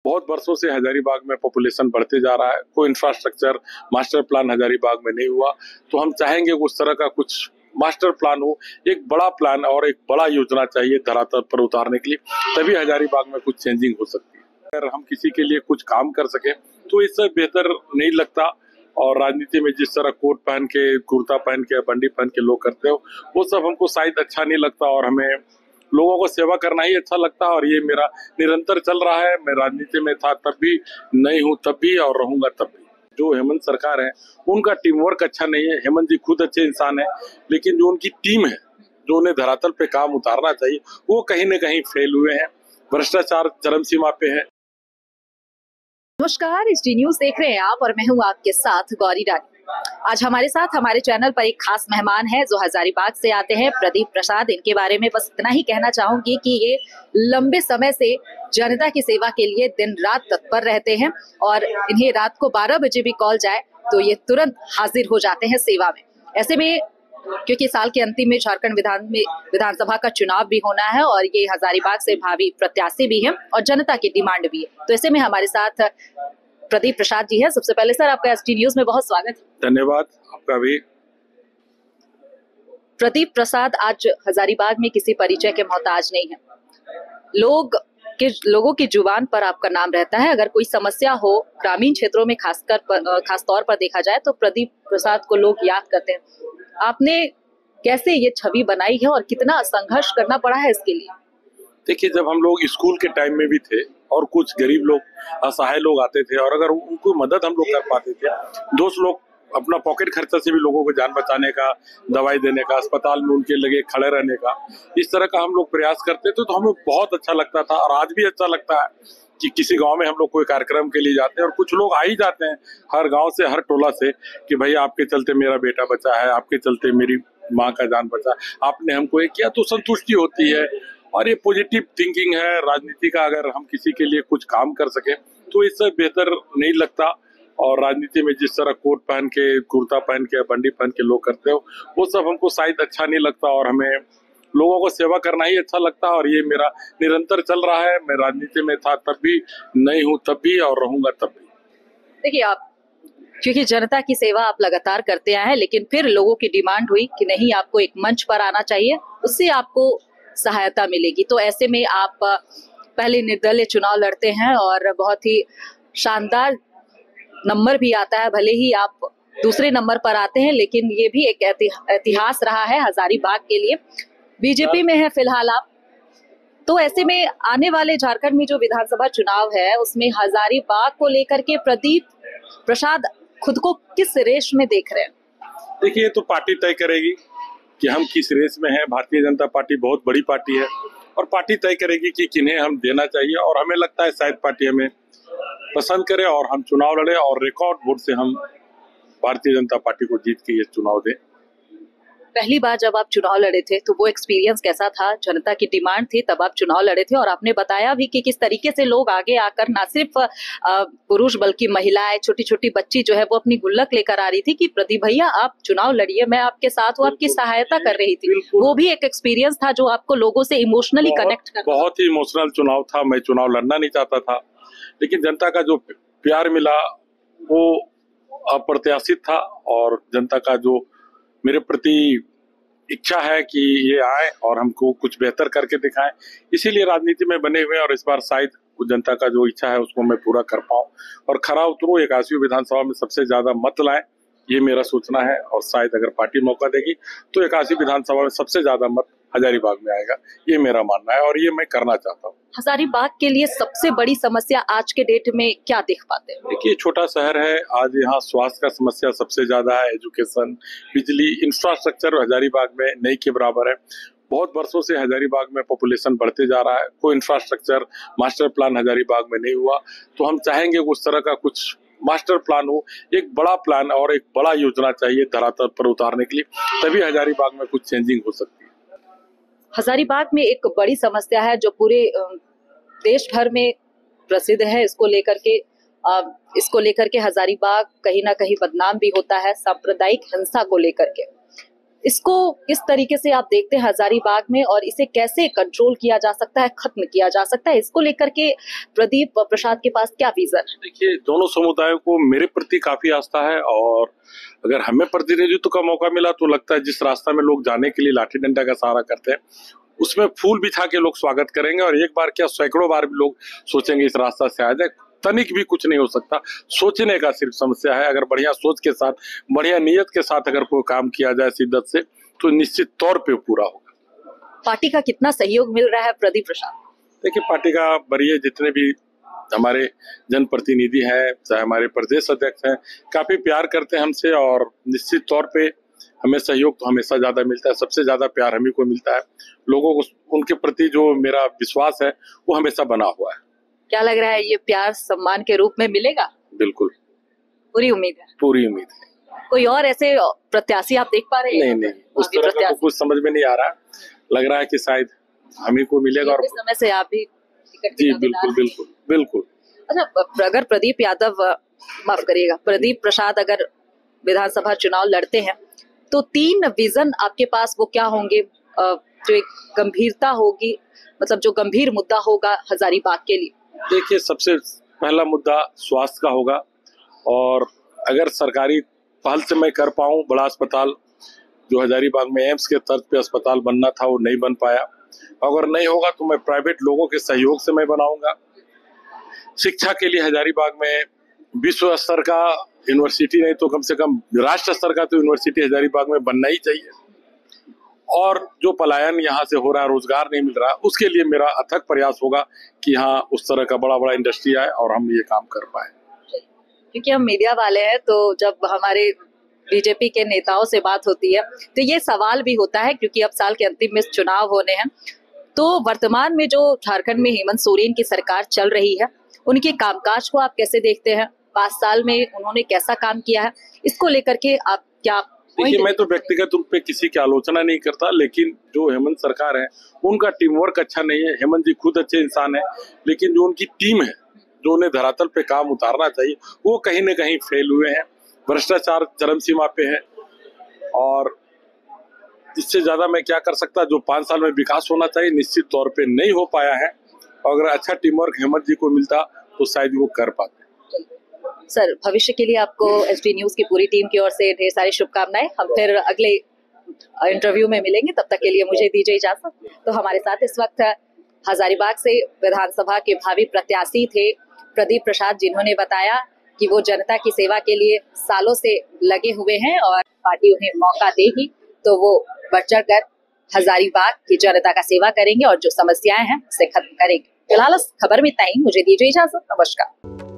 बहुत वर्षों से हजारीबाग में पॉपुलेशन बढ़ते जा रहा है, कोई इंफ्रास्ट्रक्चर मास्टर प्लान हजारीबाग में नहीं हुआ। तो हम चाहेंगे उस तरह का कुछ मास्टर प्लान हो, एक बड़ा प्लान और एक बड़ा योजना चाहिए धरातल पर उतारने के लिए, तभी हजारीबाग में कुछ चेंजिंग हो सकती है। अगर हम किसी के लिए कुछ काम कर सके तो इससे बेहतर नहीं लगता। और राजनीति में जिस तरह कोट पहन के, कुर्ता पहन के, बंडी पहन के लोग करते हो, वो सब हमको शायद अच्छा नहीं लगता और हमें लोगों को सेवा करना ही अच्छा लगता है। और ये मेरा निरंतर चल रहा है। मैं राजनीति में था तब भी, नहीं हूँ तब भी और रहूंगा तब भी। जो हेमंत सरकार है उनका टीम वर्क अच्छा नहीं है। हेमंत जी खुद अच्छे इंसान है, लेकिन जो उनकी टीम है, जो उन्हें धरातल पे काम उतारना चाहिए, वो कहीं न कहीं फेल हुए हैं। भ्रष्टाचार चरम सीमा पे है। नमस्कार, एसडी न्यूज देख रहे हैं आप और मैं हूं आपके साथ गौरी रानी। आज हमारे साथ हमारे चैनल पर एक खास मेहमान है जो हजारीबाग से आते हैं, प्रदीप प्रसाद। इनके बारे में बस इतना ही कहना चाहूंगी कि ये लंबे समय से जनता की सेवा के लिए दिन रात तत्पर रहते हैं और इन्हें रात को 12 बजे भी कॉल जाए तो ये तुरंत हाजिर हो जाते हैं सेवा में। ऐसे में क्योंकि साल के अंतिम में झारखंड विधानसभा का चुनाव भी होना है और ये हजारीबाग से भावी प्रत्याशी भी हैं और जनता की डिमांड भी है, तो ऐसे में हमारे साथ प्रदीप प्रसाद जी है। सबसे पहले सर आपका एसडी न्यूज में बहुत स्वागत है। धन्यवाद आपका भी। प्रदीप प्रसाद आज हजारीबाग में किसी परिचय के मोहताज नहीं है। लोगों की जुबान पर आपका नाम रहता है। अगर कोई समस्या हो ग्रामीण क्षेत्रों में खास तौर पर देखा जाए तो प्रदीप प्रसाद को लोग याद करते हैं। आपने कैसे ये छवि बनाई है और कितना संघर्ष करना पड़ा है इसके लिए? देखिए, जब हम लोग स्कूल के टाइम में भी थे और कुछ गरीब लोग, असहाय लोग आते थे और अगर उनको मदद हम लोग कर पाते थे, दोस्त लोग अपना पॉकेट खर्चा से भी लोगों को जान बचाने का, दवाई देने का, अस्पताल में उनके लगे खड़े रहने का, इस तरह का हम लोग प्रयास करते थे, तो हमें बहुत अच्छा लगता था। और आज भी अच्छा लगता है कि किसी गांव में हम लोग कोई कार्यक्रम के लिए जाते हैं और कुछ लोग आ ही जाते हैं हर गांव से, हर टोला से, कि भाई आपके चलते मेरा बेटा बचा है, आपके चलते मेरी माँ का जान बचा, आपने हमको ये किया, तो संतुष्टि होती है। और ये पॉजिटिव थिंकिंग है राजनीति का। अगर हम किसी के लिए कुछ काम कर सके तो इससे बेहतर नहीं लगता। और राजनीति में जिस तरह कोट पहन के, कुर्ता पहन के, बंडी पहन के लोग करते हो, वो सब हमको शायद अच्छा नहीं लगता और हमें लोगों को सेवा करना ही अच्छा लगता है। और ये मेरा निरंतर चल रहा है। मैं राजनीति में था तब भी, नहीं हूँ तब भी और रहूंगा तब भी। देखिए, आप क्योंकि जनता की सेवा आप लगातार करते आए हैं, लेकिन फिर लोगों की डिमांड हुई कि नहीं, आपको एक मंच पर आना चाहिए, उससे आपको सहायता मिलेगी। तो ऐसे में आप पहले निर्दलीय चुनाव लड़ते हैं और बहुत ही शानदार नंबर भी आता है। भले ही आप दूसरे नंबर पर आते हैं, लेकिन ये भी एक इतिहास रहा है हजारीबाग के लिए। बीजेपी में है फिलहाल आप, तो ऐसे में आने वाले झारखंड में जो विधानसभा चुनाव है उसमें हजारीबाग को लेकर के प्रदीप प्रसाद खुद को किस रेस में देख रहे हैं? देखिए, ये तो पार्टी तय करेगी कि हम किस रेस में हैं। भारतीय जनता पार्टी बहुत बड़ी पार्टी है और पार्टी तय करेगी कि किन्हें हम देना चाहिए। और हमें लगता है शायद पार्टी हमें पसंद करे और हम चुनाव लड़े और रिकॉर्ड वोट से हम भारतीय जनता पार्टी को जीत के ये चुनाव दें। पहली बार जब आप चुनाव लड़े थे तो वो एक्सपीरियंस कैसा था? जनता की डिमांड थी तब आप चुनाव लड़े थे और आपने बताया भी कि किस तरीके से लोग आगे आकर ना सिर्फ पुरुष बल्कि महिलाएं, छोटी छोटी बच्ची जो है वो अपनी गुल्लक लेकर आ रही थी कि प्रदीप भैया आप चुनाव लड़िए, मैं आपके साथ हूँ, आपकी सहायता कर रही थी। वो भी एक एक्सपीरियंस था जो आपको लोगों से इमोशनली कनेक्ट कर। बहुत ही इमोशनल चुनाव था। मैं चुनाव लड़ना नहीं चाहता था, लेकिन जनता का जो प्यार मिला वो अप्रत्याशित था। और जनता का जो मेरे प्रति इच्छा है कि ये आए और हमको कुछ बेहतर करके दिखाएं, इसीलिए राजनीति में बने हुए हैं। और इस बार शायद जनता का जो इच्छा है उसको मैं पूरा कर पाऊं और खरा उतरूं, 81 विधानसभा में सबसे ज्यादा मत लाएं, ये मेरा सोचना है। और शायद अगर पार्टी मौका देगी तो 81 विधानसभा में सबसे ज्यादा मत हजारीबाग में आएगा, ये मेरा मानना है और ये मैं करना चाहता हूँ। हजारीबाग के लिए सबसे बड़ी समस्या आज के डेट में क्या देख पाते हैं? देखिए, छोटा शहर है, आज यहाँ स्वास्थ्य का समस्या सबसे ज्यादा है, एजुकेशन, बिजली, इंफ्रास्ट्रक्चर हजारीबाग में नहीं के बराबर है। बहुत वर्षों से हजारीबाग में पॉपुलेशन बढ़ते जा रहा है, कोई इंफ्रास्ट्रक्चर मास्टर प्लान हजारीबाग में नहीं हुआ। तो हम चाहेंगे उस तरह का कुछ मास्टर प्लान हो, एक बड़ा प्लान और एक बड़ा योजना चाहिए धरातल पर उतारने के लिए, तभी हजारीबाग में कुछ चेंजिंग हो सकती है। हजारीबाग में एक बड़ी समस्या है जो पूरे देश भर में प्रसिद्ध है। इसको लेकर के हजारीबाग कहीं ना कहीं बदनाम भी होता है, सांप्रदायिक हिंसा को लेकर के। इसको किस तरीके से आप देखते हैं हजारीबाग में, और इसे कैसे कंट्रोल किया जा सकता है, खत्म किया जा सकता है, इसको लेकर के प्रदीप प्रसाद के पास क्या विजन है? देखिए, दोनों समुदायों को मेरे प्रति काफी आस्था है, और अगर हमें प्रतिनिधित्व का मौका मिला तो लगता है जिस रास्ता में लोग जाने के लिए लाठी डंडा का सहारा करते हैं, उसमें फूल बिछा के लोग स्वागत करेंगे। और एक बार क्या, सैकड़ों बार भी लोग सोचेंगे इस रास्ता से आ जाए। तनिक भी कुछ नहीं हो सकता, सोचने का सिर्फ समस्या है। अगर बढ़िया सोच के साथ, बढ़िया नीयत के साथ अगर कोई काम किया जाए शिद्दत से, तो निश्चित तौर पे पूरा होगा। पार्टी का कितना सहयोग मिल रहा है प्रदीप प्रसाद? देखिए, पार्टी का बड़िए जितने भी हमारे जनप्रतिनिधि हैं, चाहे हमारे प्रदेश अध्यक्ष हैं, काफी प्यार करते हैं हमसे, और निश्चित तौर पे हमें सहयोग तो हमेशा ज्यादा मिलता है। सबसे ज्यादा प्यार हम ही को मिलता है। लोगों को उनके प्रति जो मेरा विश्वास है वो हमेशा बना हुआ है। क्या लग रहा है, ये प्यार सम्मान के रूप में मिलेगा? बिल्कुल, पूरी उम्मीद है। पूरी उम्मीद है। कोई और ऐसे प्रत्याशी आप देख पा रहे हैं? नहीं, उस तरह का तो कुछ समझ में नहीं आ रहा। लग रहा है कि शायद हम ही को मिलेगा। और समय से आप भी जी बिल्कुल बिल्कुल बिल्कुल। अच्छा, अगर प्रदीप यादव, माफ करिएगा, प्रदीप प्रसाद अगर विधानसभा चुनाव लड़ते हैं तो 3 विजन आपके पास वो क्या होंगे, जो एक गंभीरता होगी, मतलब जो गंभीर मुद्दा होगा हजारीबाग के लिए? देखिए, सबसे पहला मुद्दा स्वास्थ्य का होगा, और अगर सरकारी पहल से मैं कर पाऊं, बड़ा अस्पताल जो हजारीबाग में एम्स के तर्ज पे अस्पताल बनना था वो नहीं बन पाया, अगर नहीं होगा तो मैं प्राइवेट लोगों के सहयोग से मैं बनाऊंगा। शिक्षा के लिए हजारीबाग में विश्व स्तर का यूनिवर्सिटी नहीं तो कम से कम राष्ट्र स्तर का तो यूनिवर्सिटी हजारीबाग में बनना ही चाहिए। और जो पलायन यहाँ से हो रहा है, रोजगार नहीं मिल रहा, उसके लिए मेरा अथक प्रयास होगा कि हाँ उस तरह का बड़ा बड़ा इंडस्ट्री आए और हम ये काम कर पाए। क्योंकि हम मीडिया वाले हैं, तो जब हमारे बीजेपी के नेताओं से बात होती है तो ये सवाल भी होता है, क्योंकि अब साल के अंतिम में चुनाव होने हैं, तो वर्तमान में जो झारखंड में हेमंत सोरेन की सरकार चल रही है, उनके कामकाज को आप कैसे देखते हैं? 5 साल में उन्होंने कैसा काम किया है, इसको लेकर के आप क्या? देखिए, मैं तो व्यक्तिगत रूप पे किसी की आलोचना नहीं करता, लेकिन जो हेमंत सरकार है उनका टीम वर्क अच्छा नहीं है। हेमंत जी खुद अच्छे इंसान है, लेकिन जो उनकी टीम है, जो उन्हें धरातल पे काम उतारना चाहिए, वो कहीं न कहीं फेल हुए हैं। भ्रष्टाचार चरम सीमा पे है, और इससे ज्यादा मैं क्या कर सकता। जो 5 साल में विकास होना चाहिए निश्चित तौर पे नहीं हो पाया है, और अगर अच्छा टीम वर्क हेमंत जी को मिलता तो शायद वो कर पाते। सर, भविष्य के लिए आपको एसडी न्यूज की पूरी टीम की ओर से ढेर सारी शुभकामनाएं। हम फिर अगले इंटरव्यू में मिलेंगे, तब तक के लिए मुझे दीजिए इजाजत। तो हमारे साथ इस वक्त हजारीबाग से विधानसभा के भावी प्रत्याशी थे प्रदीप प्रसाद, जिन्होंने बताया कि वो जनता की सेवा के लिए सालों से लगे हुए हैं, और पार्टी उन्हें मौका देगी तो वो बढ़ चढ़ कर हजारीबाग की जनता का सेवा करेंगे और जो समस्याएं हैं उसे खत्म करेंगे। फिलहाल इस खबर में इतना ही, मुझे दीजिए इजाजत। नमस्कार।